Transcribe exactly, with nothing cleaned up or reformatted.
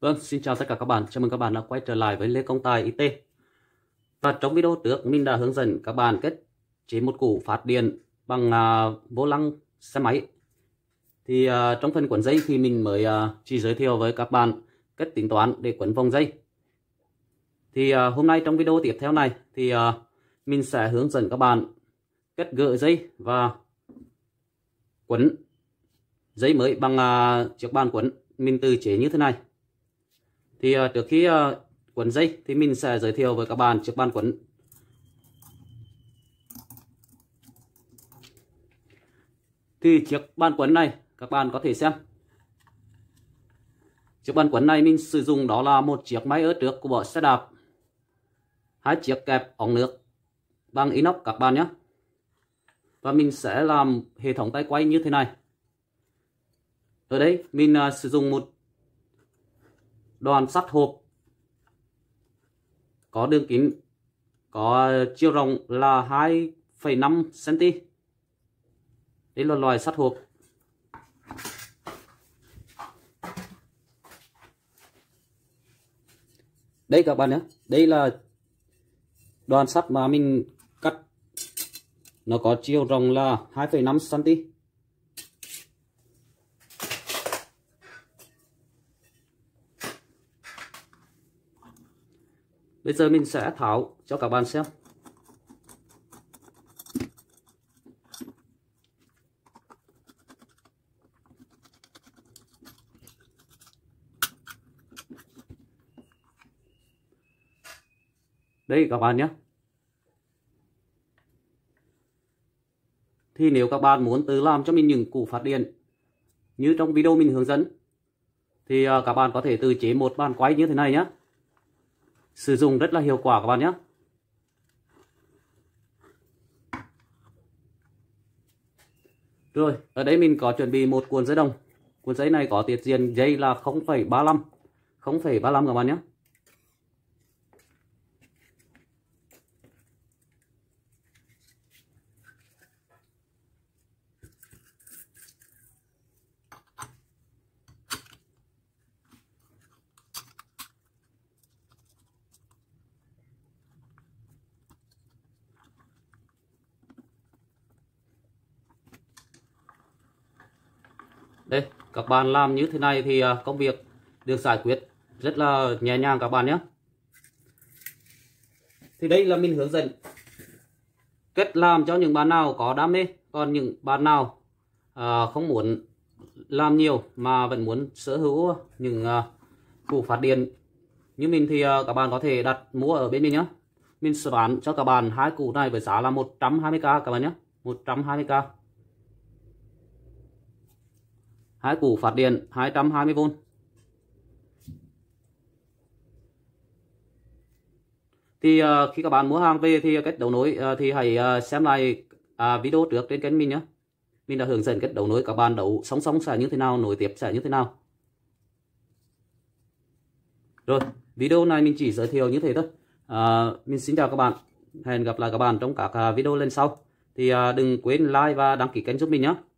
Vâng, xin chào tất cả các bạn. Chào mừng các bạn đã quay trở lại với Lê Công Tài i tê. Và trong video trước mình đã hướng dẫn các bạn cách chế một củ phát điện bằng uh, vô lăng xe máy. Thì uh, trong phần quấn dây thì mình mới uh, chỉ giới thiệu với các bạn cách tính toán để quấn vòng dây. Thì uh, hôm nay trong video tiếp theo này thì uh, mình sẽ hướng dẫn các bạn cách gỡ dây và quấn dây mới bằng uh, chiếc bàn quấn mình tự chế như thế này. Thì uh, trước khi uh, quấn dây thì mình sẽ giới thiệu với các bạn chiếc bàn quấn. Thì chiếc bàn quấn này các bạn có thể xem. Chiếc bàn quấn này mình sử dụng đó là một chiếc máy ở trước của bộ xe đạp, hai chiếc kẹp ống nước bằng inox các bạn nhé. Và mình sẽ làm hệ thống tay quay như thế này. Ở đây mình uh, sử dụng một đoàn sắt hộp có đường kính, có chiều rộng là hai phẩy năm xăng ti mét. Đây là loại sắt hộp. Đây các bạn nhé, đây là đoàn sắt mà mình cắt, nó có chiều rộng là hai phẩy năm xăng ti mét. Bây giờ mình sẽ tháo cho các bạn xem. Đây các bạn nhé. Thì nếu các bạn muốn tự làm cho mình những củ phát điện như trong video mình hướng dẫn thì các bạn có thể tự chế một bàn quay như thế này nhé. Sử dụng rất là hiệu quả các bạn nhé. Rồi, ở đây mình có chuẩn bị một cuộn dây đồng. Cuộn dây này có tiết diện dây là không phẩy ba lăm. không phẩy ba lăm các bạn nhé. Đây, các bạn làm như thế này thì công việc được giải quyết rất là nhẹ nhàng các bạn nhé. Thì đây là mình hướng dẫn cách làm cho những bạn nào có đam mê. Còn những bạn nào à, không muốn làm nhiều mà vẫn muốn sở hữu những à, củ phát điện như mình thì à, các bạn có thể đặt mua ở bên mình nhé. Mình sẽ bán cho các bạn hai củ này với giá là một trăm hai mươi k các bạn nhé. một trăm hai mươi k. Hai củ phát điện hai trăm hai mươi vôn. Thì uh, khi các bạn mua hàng về thì cách đấu nối uh, thì hãy uh, xem lại uh, video trước trên kênh mình nhé. Mình đã hướng dẫn cách đấu nối các bạn đấu song song sẽ như thế nào, nối tiếp sẽ như thế nào. Rồi, video này mình chỉ giới thiệu như thế thôi. Uh, mình xin chào các bạn. Hẹn gặp lại các bạn trong các uh, video lần sau. Thì uh, đừng quên like và đăng ký kênh giúp mình nhé.